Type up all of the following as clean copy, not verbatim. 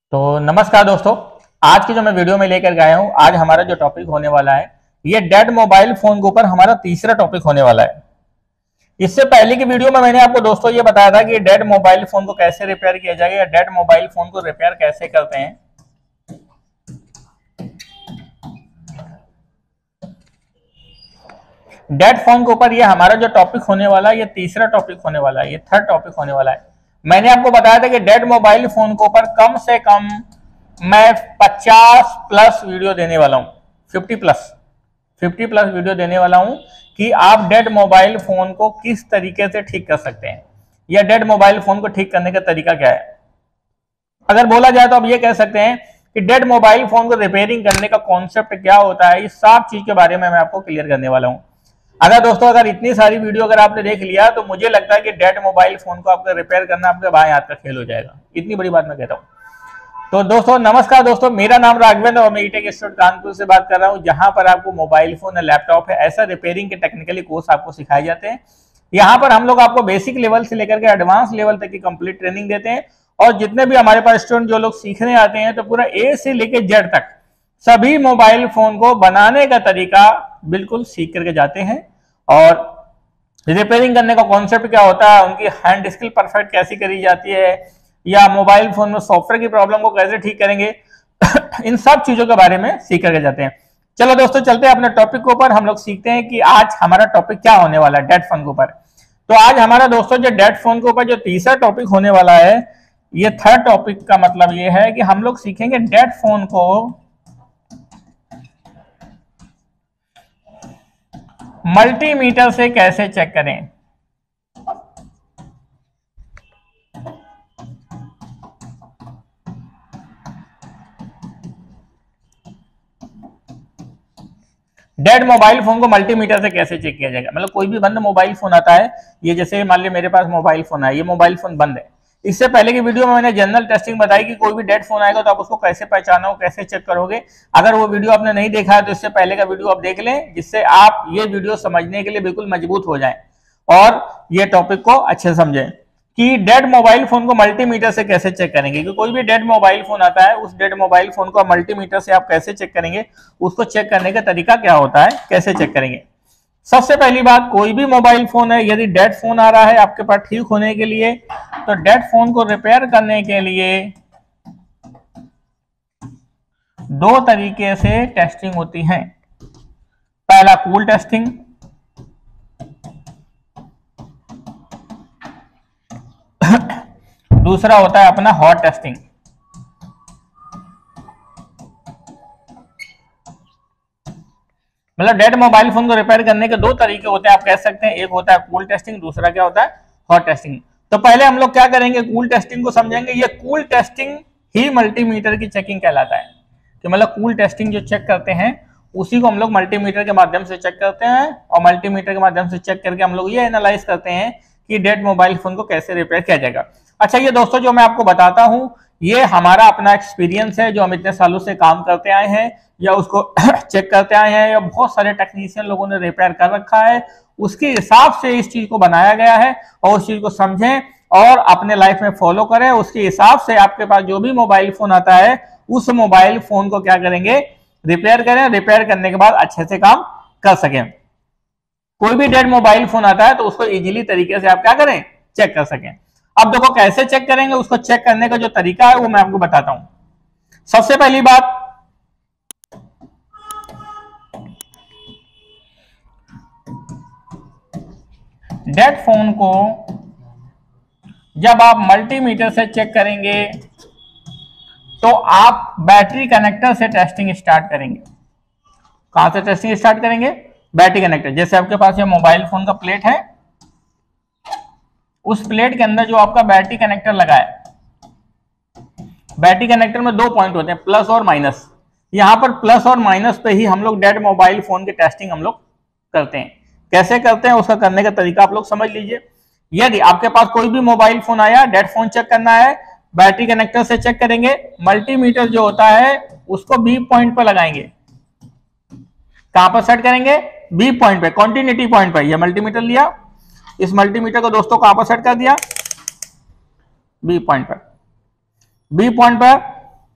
तो नमस्कार दोस्तों, आज की जो मैं वीडियो में लेकर गया हूं, आज हमारा जो टॉपिक होने वाला है ये डेड मोबाइल फोन के ऊपर हमारा तीसरा टॉपिक होने वाला है। इससे पहले की वीडियो में मैंने आपको दोस्तों ये बताया था कि डेड मोबाइल फोन को कैसे रिपेयर किया जाएगा या डेड मोबाइल फोन को रिपेयर कैसे करते हैं। डेड फोन के ऊपर ये हमारा जो टॉपिक होने वाला है ये तीसरा टॉपिक होने वाला है, ये थर्ड टॉपिक होने वाला है। मैंने आपको बताया था कि डेड मोबाइल फोन के ऊपर कम से कम मैं 50 प्लस वीडियो देने वाला हूं, 50 प्लस वीडियो देने वाला हूं कि आप डेड मोबाइल फोन को किस तरीके से ठीक कर सकते हैं या डेड मोबाइल फोन को ठीक करने का तरीका क्या है। अगर बोला जाए तो आप ये कह सकते हैं कि डेड मोबाइल फोन को रिपेयरिंग करने का कॉन्सेप्ट क्या होता है, इस सब चीज के बारे में मैं आपको क्लियर करने वाला हूं। अगर इतनी सारी वीडियो अगर आपने देख लिया तो मुझे लगता है कि डेड मोबाइल फोन को आपका रिपेयर करना आपके बाएं हाथ का खेल हो जाएगा। इतनी बड़ी बात मैं कहता हूं। तो दोस्तों नमस्कार दोस्तों, मेरा नाम राघवेंद्र और मैं ईटेक इंस्टीट्यूट कानपुर से बात कर रहा हूं, जहां पर आपको मोबाइल फोन या लैपटॉप है ऐसा रिपेयरिंग के टेक्निकली कोर्स आपको सिखाए जाते हैं। यहाँ पर हम लोग आपको बेसिक लेवल से लेकर के एडवांस लेवल तक की कंप्लीट ट्रेनिंग देते हैं और जितने भी हमारे पास स्टूडेंट जो लोग सीखने आते हैं तो पूरा ए से लेकर जेड तक सभी मोबाइल फोन को बनाने का तरीका बिल्कुल सीख करके जाते हैं। और रिपेयरिंग करने का कॉन्सेप्ट क्या होता है, उनकी हैंड स्किल परफेक्ट कैसी करी जाती है या मोबाइल फोन में सॉफ्टवेयर की प्रॉब्लम को कैसे ठीक करेंगे इन सब चीजों के बारे में सीख करके जाते हैं। चलो दोस्तों चलते हैं अपने टॉपिक के ऊपर। हम लोग सीखते हैं कि आज हमारा टॉपिक क्या होने वाला है डेड फोन के ऊपर। तो आज हमारा दोस्तों जो डेड फोन के ऊपर जो तीसरा टॉपिक होने वाला है, ये थर्ड टॉपिक का मतलब ये है कि हम लोग सीखेंगे डेड फोन को मल्टीमीटर से कैसे चेक करें। डेड मोबाइल फोन को मल्टीमीटर से कैसे चेक किया जाएगा, मतलब कोई भी बंद मोबाइल फोन आता है, ये जैसे मान लिया मेरे पास मोबाइल फोन है, ये मोबाइल फोन बंद है। इससे पहले की वीडियो में मैंने जनरल टेस्टिंग बताई कि कोई भी डेड फोन आएगा तो आप उसको कैसे पहचानो, कैसे चेक करोगे। अगर वो वीडियो आपने नहीं देखा है तो इससे पहले का वीडियो आप देख लें, जिससे आप ये वीडियो समझने के लिए बिल्कुल मजबूत हो जाएं और ये टॉपिक को अच्छे समझें कि डेड मोबाइल फोन को मल्टीमीटर से कैसे चेक करेंगे। कि कोई भी डेड मोबाइल फोन आता है, उस डेड मोबाइल फोन को मल्टीमीटर से आप कैसे चेक करेंगे, उसको चेक करने का तरीका क्या होता है, कैसे चेक करेंगे। सबसे पहली बात, कोई भी मोबाइल फोन है, यदि डेड फोन आ रहा है आपके पास ठीक होने के लिए, तो डेड फोन को रिपेयर करने के लिए दो तरीके से टेस्टिंग होती है। पहला कूल टेस्टिंग, दूसरा होता है अपना हॉट टेस्टिंग। मतलब डेड मोबाइल फोन को रिपेयर करने के दो तरीके होते हैं, आप कह सकते हैं। एक होता है कूल टेस्टिंग, दूसरा क्या होता है हॉट टेस्टिंग। तो पहले हम लोग क्या करेंगे, कूल टेस्टिंग को समझेंगे। ये कूल टेस्टिंग ही मल्टीमीटर की चेकिंग कहलाता है कि मतलब कूल टेस्टिंग जो चेक करते हैं उसी को हम लोग मल्टीमीटर के माध्यम से चेक करते हैं और मल्टीमीटर के माध्यम से चेक करके हम लोग ये एनालाइज करते हैं कि डेड मोबाइल फोन को कैसे रिपेयर किया जाएगा। अच्छा ये दोस्तों जो मैं आपको बताता हूं ये हमारा अपना एक्सपीरियंस है, जो हम इतने सालों से काम करते आए हैं या उसको चेक करते आए हैं या बहुत सारे टेक्नीशियन लोगों ने रिपेयर कर रखा है, उसके हिसाब से इस चीज को बनाया गया है। और उस चीज को समझें और अपने लाइफ में फॉलो करें। उसके हिसाब से आपके पास जो भी मोबाइल फोन आता है उस मोबाइल फोन को क्या करेंगे, रिपेयर करें। रिपेयर करने के बाद अच्छे से काम कर सकें। कोई भी डेड मोबाइल फोन आता है तो उसको इजीली तरीके से आप क्या करें, चेक कर सकें। अब देखो कैसे चेक करेंगे, उसको चेक करने का जो तरीका है वो मैं आपको बताता हूं। सबसे पहली बात, डेड फोन को जब आप मल्टीमीटर से चेक करेंगे तो आप बैटरी कनेक्टर से टेस्टिंग स्टार्ट करेंगे। कहां से टेस्टिंग स्टार्ट करेंगे, बैटरी कनेक्टर। जैसे आपके पास ये मोबाइल फोन का प्लेट है, उस प्लेट के अंदर जो आपका बैटरी कनेक्टर लगा है, बैटरी कनेक्टर में दो पॉइंट होते हैं, प्लस और माइनस। यहां पर प्लस और माइनस पे ही हम लोग डेड मोबाइल फोन की टेस्टिंग हम लोग करते हैं। कैसे करते हैं उसका करने का तरीका आप लोग समझ लीजिए। यदि आपके पास कोई भी मोबाइल फोन आया, डेड फोन चेक करना है, बैटरी कनेक्टर से चेक करेंगे। मल्टीमीटर जो होता है उसको बी पॉइंट पर लगाएंगे। कहां पर सेट करेंगे, बी पॉइंट पे, कॉन्टिन्यूटी पॉइंट पर। यह मल्टीमीटर लिया, इस मल्टीमीटर को दोस्तों कहां पर सेट कर दिया, बी पॉइंट पर। बी पॉइंट पर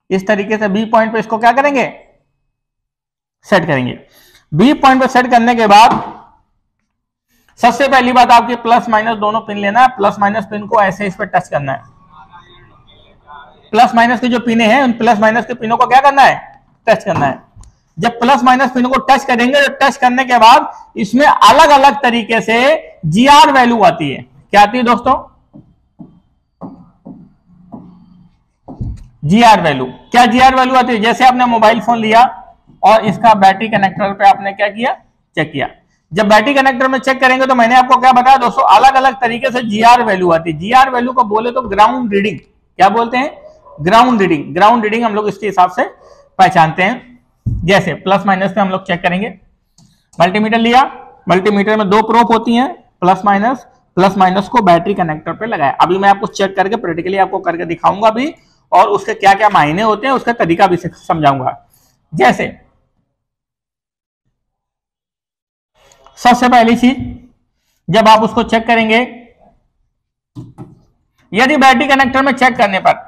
इस तरीके से बी पॉइंट पे इसको क्या करेंगे, सेट करेंगे। बी पॉइंट पे सेट करने के बाद सबसे पहली बात आपकी प्लस माइनस दोनों पिन लेना है। प्लस माइनस पिन को ऐसे इस पे टच करना है। प्लस माइनस की जो पिने हैं उन प्लस माइनस के पिनों को क्या करना है, टच करना है। जब प्लस माइनस पिन को टच करेंगे तो टच करने के बाद इसमें अलग अलग तरीके से जीआर वैल्यू आती है। क्या आती है दोस्तों, जीआर वैल्यू। क्या जीआर वैल्यू आती है, जैसे आपने मोबाइल फोन लिया और इसका बैटरी कनेक्टर पे आपने क्या किया, चेक किया। जब बैटरी कनेक्टर में चेक करेंगे तो मैंने आपको क्या बताया दोस्तों, अलग अलग तरीके से जीआर वैल्यू आती है। जीआर वैल्यू को बोले तो ग्राउंड रीडिंग, क्या बोलते हैं, ग्राउंड रीडिंग। ग्राउंड रीडिंग हम लोग इसके हिसाब से पहचानते हैं। जैसे प्लस माइनस पे हम लोग चेक करेंगे, मल्टीमीटर लिया, मल्टीमीटर में दो प्रोब होती हैं, प्लस माइनस। प्लस माइनस को बैटरी कनेक्टर पे लगाया। अभी मैं आपको चेक करके प्रैक्टिकली आपको करके दिखाऊंगा भी, और उसके क्या क्या मायने होते हैं उसका तरीका भी समझाऊंगा। जैसे सबसे पहली चीज, जब आप उसको चेक करेंगे, यदि बैटरी कनेक्टर में चेक करने पर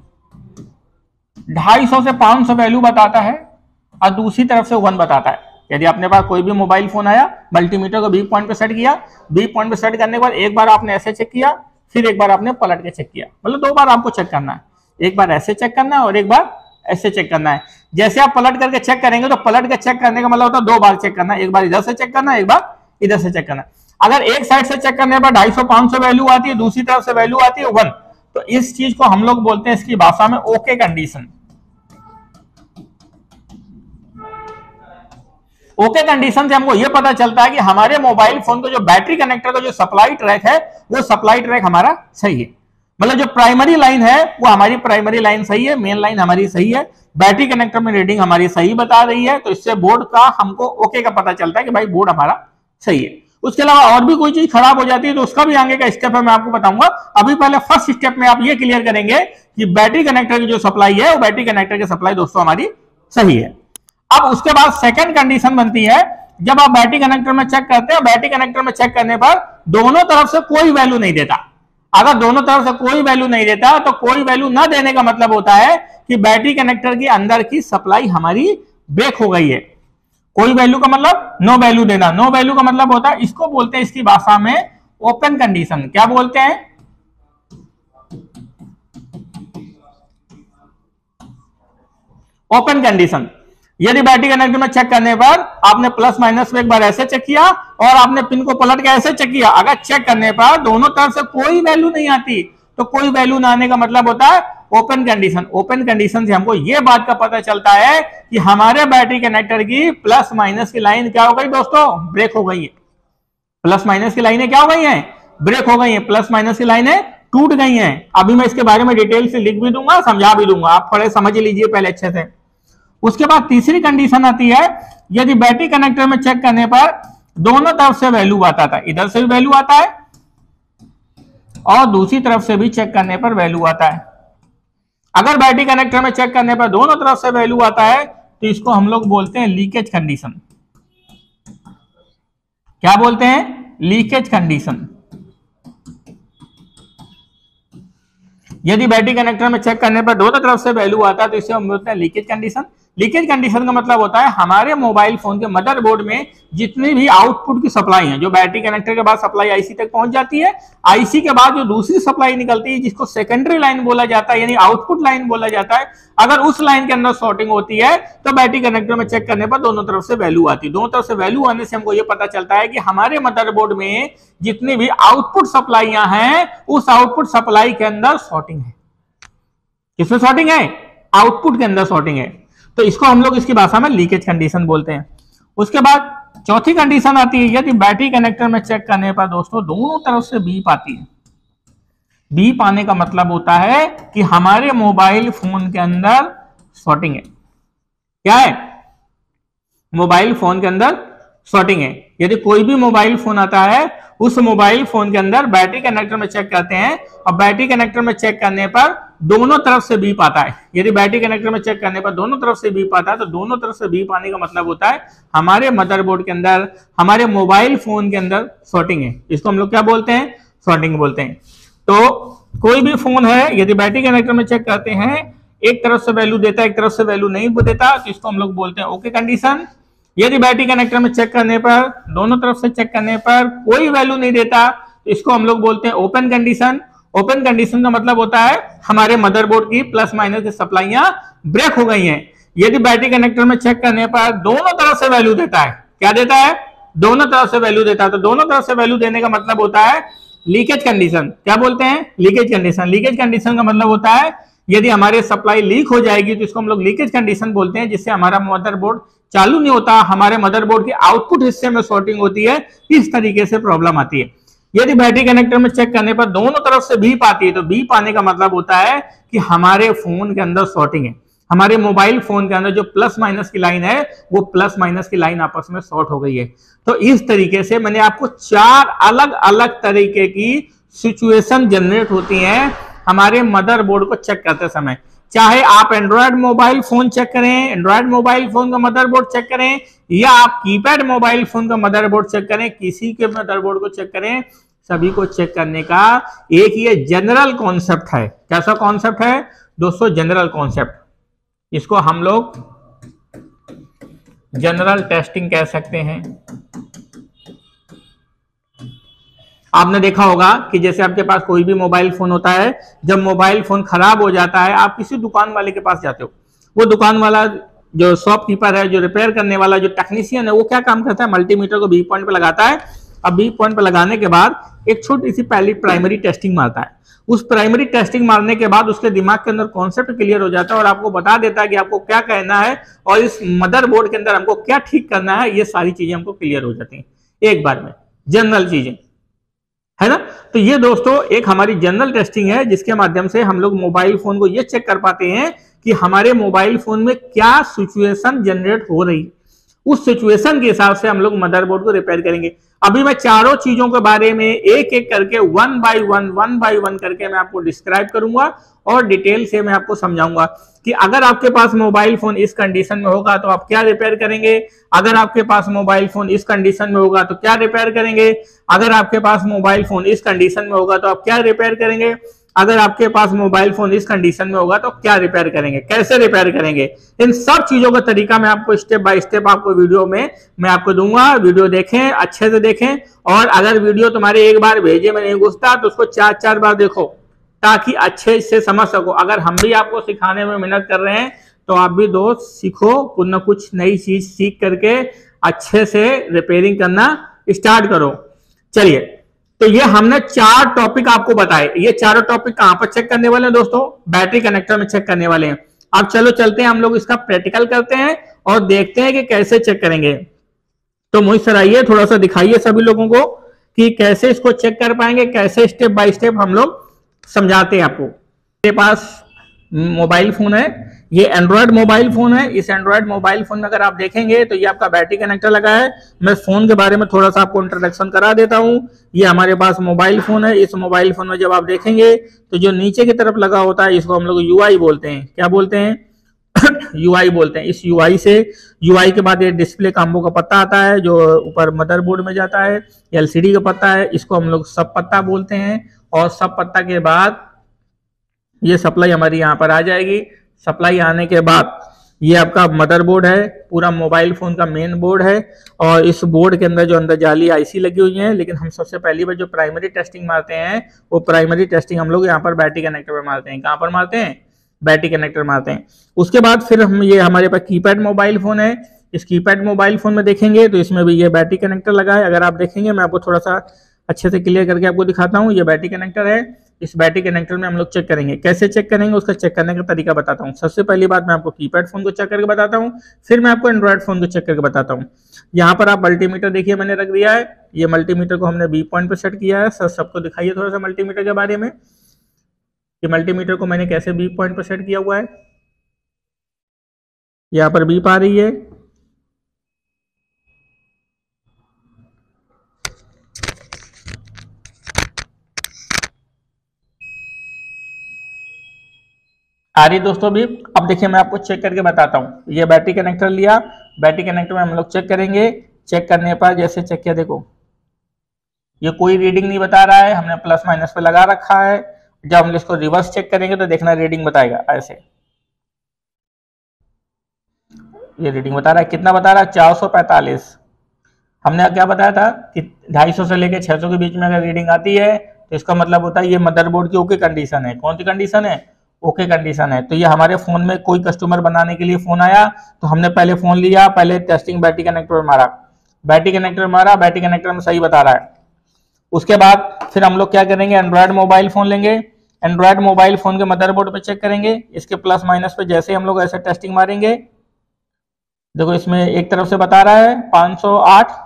250 से 500 वैल्यू बताता है और दूसरी तरफ से 1 बताता है। यदि अपने पास कोई भी मोबाइल फोन आया, मल्टीमीटर को बी पॉइंट पे सेट किया, बी पॉइंट पे सेट करने के बाद एक बार आपने ऐसे चेक किया, फिर एक बार आपने पलट के चेक किया, मतलब 2 बार आपको चेक करना है। एक बार ऐसे चेक करना है और एक बार ऐसे चेक करना है। जैसे आप पलट करके चेक करेंगे तो पलट के चेक करने का मतलब होता है 2 बार चेक करना है, एक बार इधर से चेक करना है, एक बार इधर से चेक करना है। अगर एक साइड से चेक करने पर 250-500 वैल्यू आती है, दूसरी तरफ से वैल्यू आती है 1, तो इस चीज को हम लोग बोलते हैं इसकी भाषा में ओके कंडीशन। ओके कंडीशन से हमको यह पता चलता है कि हमारे मोबाइल फोन को जो बैटरी कनेक्टर का जो सप्लाई ट्रैक है वो सप्लाई ट्रैक हमारा सही है। मतलब जो प्राइमरी लाइन है वो हमारी प्राइमरी लाइन सही है, मेन लाइन हमारी सही है, बैटरी कनेक्टर में रीडिंग हमारी सही बता रही है। तो इससे बोर्ड का हमको ओके का पता चलता है कि भाई बोर्ड हमारा सही है। उसके अलावा और भी कोई चीज खराब हो जाती है तो उसका भी आगे का स्टेप है, मैं आपको बताऊंगा। अभी पहले फर्स्ट स्टेप में आप ये क्लियर करेंगे कि बैटरी कनेक्टर की जो सप्लाई है वो बैटरी कनेक्टर की सप्लाई दोस्तों हमारी सही है। अब उसके बाद सेकंड कंडीशन बनती है, जब आप बैटरी कनेक्टर में चेक करते हैं, बैटरी कनेक्टर में चेक करने पर दोनों तरफ से कोई वैल्यू नहीं देता। अगर दोनों तरफ से कोई वैल्यू नहीं देता तो कोई वैल्यू ना देने का मतलब होता है कि बैटरी कनेक्टर के अंदर की सप्लाई हमारी ब्रेक हो गई है। कोई वैल्यू का मतलब नो वैल्यू देना, नो वैल्यू का मतलब होता है, इसको बोलते हैं इसकी भाषा में ओपन कंडीशन। क्या बोलते हैं, ओपन कंडीशन। यदि बैटरी कनेक्टर में चेक करने पर आपने प्लस माइनस में एक बार ऐसे चेक किया और आपने पिन को पलट के ऐसे चेक किया, अगर चेक करने पर दोनों तरफ से कोई वैल्यू नहीं आती तो कोई वैल्यू ना आने का मतलब होता है ओपन कंडीशन। ओपन कंडीशन से हमको यह बात का पता चलता है कि हमारे बैटरी कनेक्टर की प्लस माइनस की लाइन क्या हो गई दोस्तों, ब्रेक हो गई है। प्लस माइनस की लाइनें क्या हो गई हैं, ब्रेक हो गई हैं, प्लस माइनस की लाइनें टूट गई हैं। अभी मैं इसके बारे में डिटेल से लिख भी दूंगा, समझा भी दूंगा, आप थोड़े समझ लीजिए पहले अच्छे से। उसके बाद तीसरी कंडीशन आती है, यदि बैटरी कनेक्टर में चेक करने पर दोनों तरफ से वैल्यू आता है, इधर से भी वैल्यू आता है और दूसरी तरफ से भी चेक करने पर वैल्यू आता है। अगर बैटरी कनेक्टर में चेक करने पर दोनों तरफ से वैल्यू आता है तो इसको हम लोग बोलते हैं लीकेज कंडीशन। क्या बोलते हैं, लीकेज कंडीशन। यदि बैटरी कनेक्टर में चेक करने पर दोनों तरफ से वैल्यू आता है तो इसे हम बोलते हैं लीकेज कंडीशन। लीकेज कंडीशन का मतलब होता है हमारे मोबाइल फोन के मदरबोर्ड में जितनी भी आउटपुट की सप्लाई है, जो बैटरी कनेक्टर के बाद सप्लाई आईसी तक पहुंच जाती है, आईसी के बाद जो दूसरी सप्लाई निकलती है जिसको सेकेंडरी लाइन बोला जाता है, यानी आउटपुट लाइन बोला जाता है, अगर उस लाइन के अंदर शॉर्टिंग होती है तो बैटरी कनेक्टर में चेक करने पर दोनों तरफ से वैल्यू आती है। दोनों तरफ से वैल्यू आने से हमको यह पता चलता है कि हमारे मदरबोर्ड में जितनी भी आउटपुट सप्लाईयां हैं उस आउटपुट सप्लाई के अंदर शॉर्टिंग है। किसमें शॉर्टिंग है, आउटपुट के अंदर शॉर्टिंग है। तो इसको हम लोग इसकी भाषा में लीकेज कंडीशन बोलते हैं। उसके बाद चौथी कंडीशन आती है, यदि बैटरी कनेक्टर में चेक करने पर दोस्तों दोनों तरफ से बीप आती है। बीप आने का मतलब होता है कि हमारे मोबाइल फोन के अंदर शॉर्टिंग है। क्या है, मोबाइल फोन के अंदर शॉर्टिंग है। यदि कोई भी मोबाइल फोन आता है उस मोबाइल फोन के अंदर बैटरी कनेक्टर में चेक करते हैं और बैटरी कनेक्टर में चेक करने पर दोनों तरफ से बीप आता है। यदि बैटरी कनेक्टर में चेक करने पर दोनों तरफ से बीप आता है तो दोनों तरफ से बीप आने का मतलब होता है हमारे मदरबोर्ड के अंदर, हमारे मोबाइल फोन के अंदर शॉर्टिंग है। इसको हम लोग क्या बोलते हैं, शॉर्टिंग बोलते हैं। तो कोई भी फोन है, यदि बैटरी कनेक्टर में चेक करते हैं एक तरफ से वैल्यू देता है, एक तरफ से वैल्यू नहीं देता, तो इसको हम लोग बोलते हैं ओके कंडीशन। यदि बैटरी कनेक्टर में चेक करने पर, दोनों तरफ से चेक करने पर कोई वैल्यू नहीं देता, तो इसको हम लोग बोलते हैं ओपन कंडीशन। ओपन कंडीशन का मतलब होता है हमारे मदरबोर्ड की प्लस माइनस की सप्लाइयां ब्रेक हो गई हैं। यदि बैटरी कनेक्टर में चेक करने पर दोनों तरफ से वैल्यू देता है, क्या देता है, दोनों तरफ से वैल्यू देता है, तो दोनों तरफ से वैल्यू देने का मतलब होता है लीकेज कंडीशन। क्या बोलते हैं, लीकेज कंडीशन। लीकेज कंडीशन का मतलब होता है यदि हमारे सप्लाई लीक हो जाएगी तो इसको हम लोग लीकेज कंडीशन बोलते हैं, जिससे हमारा मदरबोर्ड चालू नहीं होता, हमारे मदरबोर्ड के आउटपुट हिस्से में शॉर्टिंग होती है, इस तरीके से प्रॉब्लम आती है। यदि बैटरी कनेक्टर में चेक करने पर दोनों तरफ से बीप आती है, तो बीप आने का मतलब होता है कि हमारे फोन के अंदर शॉर्टिंग है, हमारे मोबाइल फोन के अंदर जो प्लस माइनस की लाइन है वो प्लस माइनस की लाइन आपस में शॉर्ट हो गई है। तो इस तरीके से मैंने आपको 4 अलग अलग तरीके की सिचुएशन जनरेट होती हैं हमारे मदरबोर्ड को चेक करते समय। चाहे आप एंड्रॉयड मोबाइल फोन चेक करें, एंड्रॉयड मोबाइल फोन का मदरबोर्ड चेक करें, या आप कीपैड मोबाइल फोन का मदरबोर्ड चेक करें, किसी के मदरबोर्ड को चेक करें, सभी को चेक करने का एक ये जनरल कॉन्सेप्ट है। कैसा कॉन्सेप्ट है दोस्तों, जनरल कॉन्सेप्ट। इसको हम लोग जनरल टेस्टिंग कह सकते हैं। आपने देखा होगा कि जैसे आपके पास कोई भी मोबाइल फोन होता है, जब मोबाइल फोन खराब हो जाता है, आप किसी दुकान वाले के पास जाते हो, वो दुकान वाला जो शॉपकीपर है, जो रिपेयर करने वाला जो टेक्नीशियन है, वो क्या काम करता है, मल्टीमीटर को बी पॉइंट पे लगाता है। अब बी पॉइंट पे लगाने के बाद एक छोटी सी पहली प्राइमरी टेस्टिंग मारता है। उस प्राइमरी टेस्टिंग मारने के बाद उसके दिमाग के अंदर कॉन्सेप्ट क्लियर हो जाता है और आपको बता देता है कि आपको क्या कहना है और इस मदरबोर्ड के अंदर हमको क्या ठीक करना है। ये सारी चीजें हमको क्लियर हो जाती हैं एक बार में, जनरल चीजें, है ना। तो ये दोस्तों एक हमारी जनरल टेस्टिंग है, जिसके माध्यम से हम लोग मोबाइल फोन को ये चेक कर पाते हैं कि हमारे मोबाइल फोन में क्या सिचुएशन जनरेट हो रही है। उस सिचुएशन के हिसाब से हम लोग मदरबोर्ड को रिपेयर करेंगे। अभी मैं चारों चीजों के बारे में एक एक करके वन बाय वन करके मैं आपको डिस्क्राइब करूंगा और डिटेल से मैं आपको समझाऊंगा कि अगर आपके पास मोबाइल फोन इस कंडीशन में होगा तो आप क्या रिपेयर करेंगे, अगर आपके पास मोबाइल फोन इस कंडीशन में होगा तो क्या रिपेयर करेंगे, अगर आपके पास मोबाइल फोन इस कंडीशन में होगा तो आप क्या रिपेयर करेंगे, अगर आपके पास मोबाइल फोन इस कंडीशन में होगा तो क्या रिपेयर करेंगे, कैसे रिपेयर करेंगे। इन सब चीजों का तरीका मैं आपको स्टेप बाय स्टेप आपको वीडियो में मैं आपको दूंगा। वीडियो देखें, अच्छे से देखें, और अगर वीडियो तुम्हारे एक बार भेजे में नहीं घुसता तो उसको 4-4 बार देखो ताकि अच्छे से समझ सको। अगर हम भी आपको सिखाने में मेहनत कर रहे हैं तो आप भी दोस्त सीखो, कुछ न कुछ नई चीज सीख करके अच्छे से रिपेयरिंग करना स्टार्ट करो। चलिए, तो ये हमने 4 टॉपिक आपको बताए। ये चारों टॉपिक कहां पर चेक करने वाले हैं दोस्तों, बैटरी कनेक्टर में चेक करने वाले हैं। अब चलो चलते हैं, हम लोग इसका प्रैक्टिकल करते हैं और देखते हैं कि कैसे चेक करेंगे। तो मोहित सर आइए, थोड़ा सा दिखाइए सभी लोगों को कि कैसे इसको चेक कर पाएंगे, कैसे स्टेप बाय स्टेप हम लोग समझाते हैं आपको। मेरे पास मोबाइल फोन है, ये एंड्रॉयड मोबाइल फोन है। इस एंड्रॉयड मोबाइल फोन में अगर आप देखेंगे तो ये आपका बैटरी कनेक्टर लगा है। मैं फोन के बारे में थोड़ा सा आपको इंट्रोडक्शन करा देता हूं। ये हमारे पास मोबाइल फोन है। इस मोबाइल फोन में जब आप देखेंगे तो जो नीचे की तरफ लगा होता है इसको हम लोग यूआई बोलते हैं। क्या बोलते हैं यूआई बोलते हैं। इस यूआई से, यूआई के बाद ये डिस्प्ले कॉम्बो का पत्ता आता है जो ऊपर मदरबोर्ड में जाता है, एलसीडी का पत्ता है, इसको हम लोग सब पत्ता बोलते हैं। और सब पत्ता के बाद ये सप्लाई हमारी यहाँ पर आ जाएगी। सप्लाई आने के बाद ये आपका मदरबोर्ड है, पूरा मोबाइल फोन का मेन बोर्ड है, और इस बोर्ड के अंदर जो अंदर जाली आईसी लगी हुई है। लेकिन हम सबसे पहली बार जो प्राइमरी टेस्टिंग मारते हैं वो प्राइमरी टेस्टिंग हम लोग यहाँ पर बैटरी कनेक्टर पर मारते हैं। कहाँ पर मारते हैं, बैटरी कनेक्टर मारते हैं। उसके बाद फिर हम, ये हमारे पास कीपैड मोबाइल फोन है। इस कीपैड मोबाइल फोन में देखेंगे तो इसमें भी ये बैटरी कनेक्टर लगा है। अगर आप देखेंगे, मैं आपको थोड़ा सा अच्छे से क्लियर करके आपको दिखाता हूँ। ये बैटरी कनेक्टर है। इस बैटरी कनेक्टर में हम लोग चेक करेंगे। कैसे चेक करेंगे उसका चेक करने का तरीका बताता हूँ। सबसे पहली बात मैं आपको कीपैड फोन को चेक करके बताता हूँ, फिर मैं आपको एंड्रॉयड फोन को चेक करके बताता हूँ। यहाँ पर आप मल्टीमीटर देखिए मैंने रख दिया है। ये मल्टीमीटर को हमने बी पॉइंट पे सेट किया है। सर सबको दिखाइए थोड़ा सा मल्टीमीटर के बारे में। ये मल्टीमीटर को मैंने कैसे बी पॉइंट पे सेट किया हुआ है। यहाँ पर बीप आ रही है। आ रही दोस्तों भी। अब देखिए मैं आपको चेक करके बताता हूँ। ये बैटरी कनेक्टर लिया, बैटरी कनेक्टर में हम लोग चेक करेंगे। चेक करने पर जैसे चेक किया, देखो ये कोई रीडिंग नहीं बता रहा है, हमने प्लस माइनस पे लगा रखा है। जब हम इसको रिवर्स चेक करेंगे तो देखना रीडिंग बताएगा ऐसे। ये रीडिंग बता रहा है, कितना बता रहा है, 445। हमने क्या बताया था कि 250 से लेकर 600 के बीच में अगर रीडिंग आती है तो इसका मतलब होता है ये मदरबोर्ड की ओके कंडीशन है। कौन सी कंडीशन है, ओके कंडीशन है। तो ये हमारे फोन में कोई कस्टमर बनाने के लिए फोन आया तो हमने पहले फोन लिया, पहले टेस्टिंग बैटरी कनेक्टर मारा, बैटरी कनेक्टर मारा, बैटरी कनेक्टर में सही बता रहा है। उसके बाद फिर हम लोग क्या करेंगे, एंड्रॉयड मोबाइल फोन लेंगे, एंड्रॉयड मोबाइल फोन के मदरबोर्ड पे चेक करेंगे, इसके प्लस माइनस पे जैसे हम लोग ऐसे टेस्टिंग मारेंगे, देखो इसमें एक तरफ से बता रहा है 508।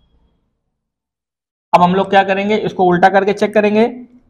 अब हम लोग क्या करेंगे, इसको उल्टा करके चेक करेंगे,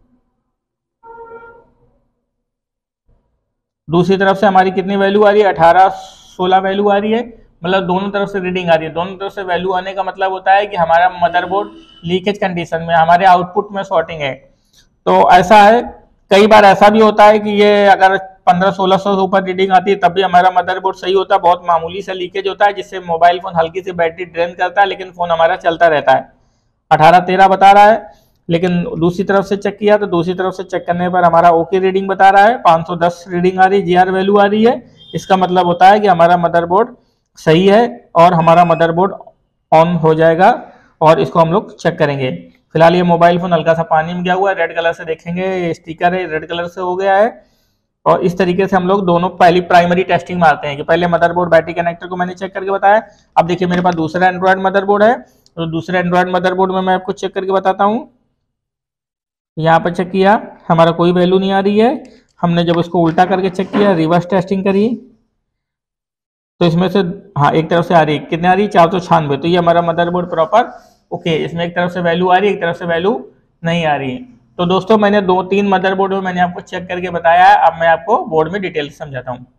दूसरी तरफ से हमारी कितनी वैल्यू आ रही है, 1816 वैल्यू आ रही है। मतलब दोनों तरफ से रीडिंग आ रही है। दोनों तरफ से वैल्यू आने का मतलब होता है कि हमारा मदरबोर्ड लीकेज कंडीशन में, हमारे आउटपुट में शॉर्टिंग है। तो ऐसा है, कई बार ऐसा भी होता है कि ये अगर 1500-1600 से ऊपर रीडिंग आती है तब भी हमारा मदरबोर्ड सही होता है, बहुत मामूली सा लीकेज होता है जिससे मोबाइल फोन हल्की सी बैटरी ड्रेन करता है लेकिन फोन हमारा चलता रहता है। 1813 बता रहा है, लेकिन दूसरी तरफ से चेक किया तो दूसरी तरफ से चेक करने पर हमारा ओके रीडिंग बता रहा है, 510 रीडिंग आ रही है, जीआर वैल्यू आ रही है। इसका मतलब होता है कि हमारा मदरबोर्ड सही है और हमारा मदरबोर्ड ऑन हो जाएगा और इसको हम लोग चेक करेंगे। फिलहाल ये मोबाइल फोन हल्का सा पानी में गया हुआ है, रेड कलर से देखेंगे, ये स्टिकर है रेड कलर से हो गया है। और इस तरीके से हम लोग दोनों पहली प्राइमरी टेस्टिंग मारते हैं कि पहले मदरबोर्ड बैटरी कनेक्टर को मैंने चेक करके बताया। अब देखिए मेरे पास दूसरा एंड्रॉयड मदरबोर्ड है, तो दूसरे एंड्रॉयड मदरबोर्ड में मैं आपको चेक करके बताता हूँ। यहाँ पर चेक किया, हमारा कोई वैल्यू नहीं आ रही है। हमने जब इसको उल्टा करके चेक किया, रिवर्स टेस्टिंग करी, तो इसमें से हाँ एक तरफ से आ रही है, कितने आ रही है, 496। तो ये हमारा मदरबोर्ड प्रॉपर ओके, इसमें एक तरफ से वैल्यू आ रही है, एक तरफ से वैल्यू नहीं आ रही है। तो दोस्तों मैंने 2-3 मदरबोर्ड में मैंने आपको चेक करके बताया है। अब मैं आपको बोर्ड में डिटेल से समझाता हूँ।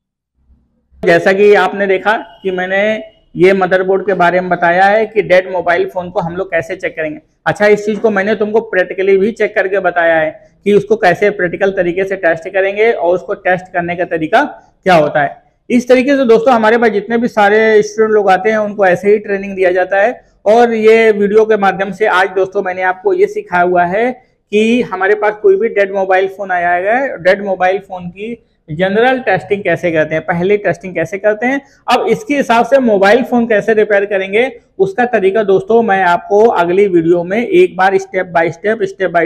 जैसा कि आपने देखा कि मैंने ये मदरबोर्ड के बारे में बताया है कि डेड मोबाइल फोन को हम लोग कैसे चेक करेंगे। अच्छा, इस चीज को मैंने तुमको प्रैक्टिकली भी चेक करके बताया है कि उसको कैसे प्रैक्टिकल तरीके से टेस्ट करेंगे और उसको टेस्ट करने का तरीका क्या होता है। इस तरीके से दोस्तों हमारे पास जितने भी सारे स्टूडेंट लोग आते हैं उनको ऐसे ही ट्रेनिंग दिया जाता है। और ये वीडियो के माध्यम से आज दोस्तों मैंने आपको ये सिखाया हुआ है कि हमारे पास कोई भी डेड मोबाइल फोन आया है, डेड मोबाइल फोन की जनरल टेस्टिंग कैसे करते हैं, पहले टेस्टिंग कैसे करते हैं, अब इसके हिसाब से मोबाइल फोन कैसे रिपेयर करेंगे उसका तरीका दोस्तों मैं आपको अगली वीडियो में एक बार स्टेप बाय स्टेप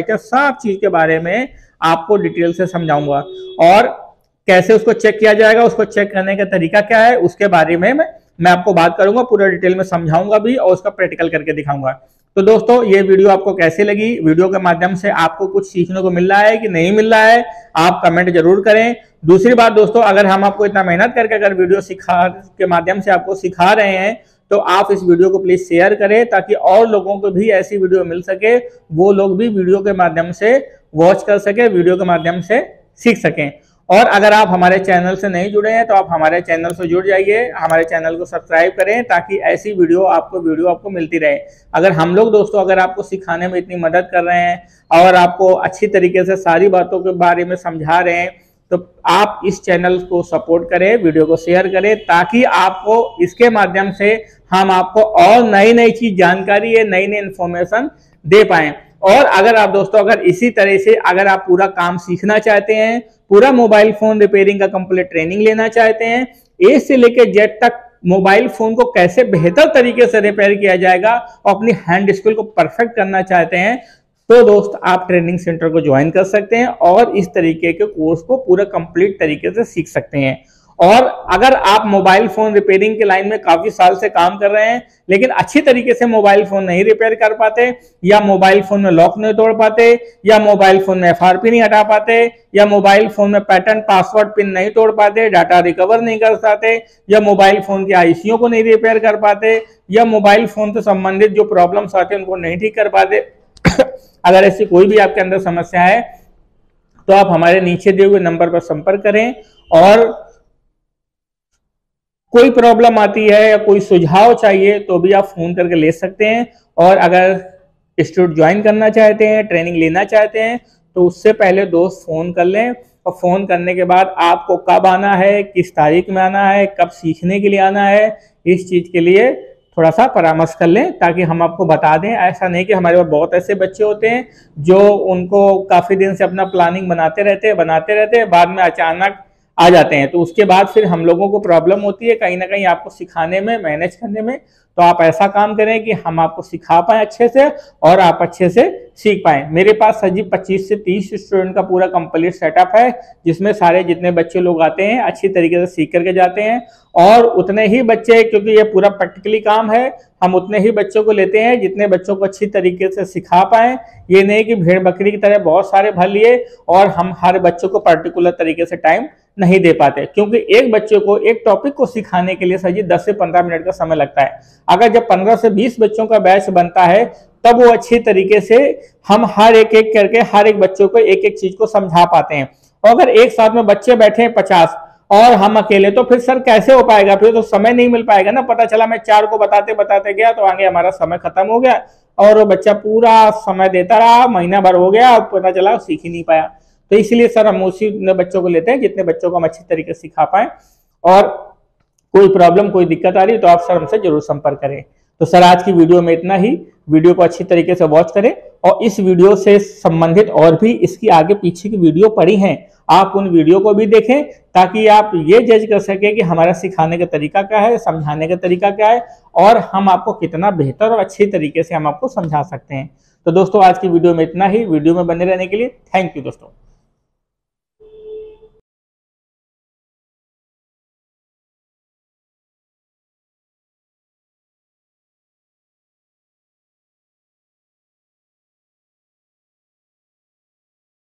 सब चीज के बारे में आपको डिटेल से समझाऊंगा। और कैसे उसको चेक किया जाएगा, उसको चेक करने का तरीका क्या है, उसके बारे में मैं आपको बात करूंगा, पूरा डिटेल में समझाऊंगा भी और उसका प्रैक्टिकल करके दिखाऊंगा। तो दोस्तों ये वीडियो आपको कैसे लगी, वीडियो के माध्यम से आपको कुछ सीखने को मिल रहा है कि नहीं मिल रहा है, आप कमेंट जरूर करें। दूसरी बात दोस्तों, अगर हम आपको इतना मेहनत करके अगर वीडियो सिखा के माध्यम से आपको सिखा रहे हैं तो आप इस वीडियो को प्लीज शेयर करें ताकि और लोगों को भी ऐसी वीडियो मिल सके, वो लोग भी वीडियो के माध्यम से वॉच कर सके, वीडियो के माध्यम से सीख सकें। और अगर आप हमारे चैनल से नहीं जुड़े हैं तो आप हमारे चैनल से जुड़ जाइए, हमारे चैनल को सब्सक्राइब करें ताकि ऐसी वीडियो आपको मिलती रहे। अगर हम लोग दोस्तों अगर आपको सिखाने में इतनी मदद कर रहे हैं और आपको अच्छी तरीके से सारी बातों के बारे में समझा रहे हैं तो आप इस चैनल को सपोर्ट करें, वीडियो को शेयर करें ताकि आपको इसके माध्यम से हम आपको और नई नई चीज जानकारी है, नई नई इंफॉर्मेशन दे पाए। और अगर आप दोस्तों अगर इसी तरह से अगर आप पूरा काम सीखना चाहते हैं, पूरा मोबाइल फोन रिपेयरिंग का कंप्लीट ट्रेनिंग लेना चाहते हैं, ए से लेकर जेड तक मोबाइल फोन को कैसे बेहतर तरीके से रिपेयर किया जाएगा और अपनी हैंड स्किल को परफेक्ट करना चाहते हैं तो दोस्त आप ट्रेनिंग सेंटर को ज्वाइन कर सकते हैं और इस तरीके के कोर्स को पूरा कंप्लीट तरीके से सीख सकते हैं। और अगर आप मोबाइल फोन रिपेयरिंग के लाइन में काफी साल से काम कर रहे हैं लेकिन अच्छी तरीके से मोबाइल फोन नहीं रिपेयर कर पाते, या मोबाइल फोन में लॉक नहीं तोड़ पाते, या मोबाइल फोन में एफआरपी नहीं हटा पाते, या मोबाइल फोन में पैटर्न पासवर्ड पिन नहीं तोड़ पाते, डाटा रिकवर नहीं कर पाते, या मोबाइल फोन की आईसीओ को नहीं रिपेयर कर पाते, या मोबाइल फोन से संबंधित जो प्रॉब्लम्स आते हैं उनको नहीं ठीक कर पाते अगर ऐसी कोई भी आपके अंदर समस्या है तो आप हमारे नीचे दिए हुए नंबर पर संपर्क करें। और कोई प्रॉब्लम आती है या कोई सुझाव चाहिए तो भी आप फोन करके ले सकते हैं। और अगर इंस्टीट्यूट ज्वाइन करना चाहते हैं, ट्रेनिंग लेना चाहते हैं तो उससे पहले दोस्त फोन कर लें और फोन करने के बाद आपको कब आना है, किस तारीख में आना है, कब सीखने के लिए आना है, इस चीज के लिए थोड़ा सा परामर्श कर लें ताकि हम आपको बता दें। ऐसा नहीं कि हमारे पास बहुत ऐसे बच्चे होते हैं जो उनको काफी दिन से अपना प्लानिंग बनाते रहते हैं, बाद में अचानक आ जाते हैं, तो उसके बाद फिर हम लोगों को प्रॉब्लम होती है कहीं ना कहीं आपको सिखाने में, मैनेज करने में। तो आप ऐसा काम करें कि हम आपको सिखा पाए अच्छे से और आप अच्छे से सीख पाए। मेरे पास सर जी 25 से 30 स्टूडेंट का पूरा कंप्लीट सेटअप है, जिसमें सारे जितने बच्चे लोग आते हैं अच्छी तरीके से सीख करके जाते हैं। और उतने ही बच्चे, क्योंकि ये पूरा प्रैक्टिकली काम है, हम उतने ही बच्चों को लेते हैं जितने बच्चों को अच्छी तरीके से सिखा पाए। ये नहीं कि भेड़ बकरी की तरह बहुत सारे भर लिए और हम हर बच्चों को पर्टिकुलर तरीके से टाइम नहीं दे पाते, क्योंकि एक बच्चे को एक टॉपिक को सिखाने के लिए सर जी 10 से 15 मिनट का समय लगता है। अगर जब 15 से 20 बच्चों का बैच बनता है तब वो अच्छी तरीके से हम हर एक एक करके हर एक बच्चों को एक एक चीज को समझा पाते हैं। और अगर एक साथ में बच्चे बैठे हैं 50 और हम अकेले, तो फिर सर कैसे हो पाएगा, फिर तो समय नहीं मिल पाएगा ना। पता चला मैं 4 को बताते बताते गया तो आगे हमारा समय खत्म हो गया और वो बच्चा पूरा समय देता रहा, महीना भर हो गया और पता चला सीख ही नहीं पाया। तो इसलिए सर हम उसी बच्चों को लेते हैं जितने बच्चों को हम अच्छी तरीके से सिखा पाए। और कोई प्रॉब्लम, कोई दिक्कत आ रही तो आप सर हमसे जरूर संपर्क करें। तो सर आज की वीडियो में इतना ही। वीडियो को अच्छी तरीके से वॉच करें और इस वीडियो से संबंधित और भी इसकी आगे पीछे की वीडियो पड़ी हैं, आप उन वीडियो को भी देखें ताकि आप ये जज कर सकें कि हमारा सिखाने का तरीका क्या है, समझाने का तरीका क्या है और हम आपको कितना बेहतर और अच्छी तरीके से हम आपको समझा सकते हैं। तो दोस्तों आज की वीडियो में इतना ही। वीडियो में बने रहने के लिए थैंक यू दोस्तों।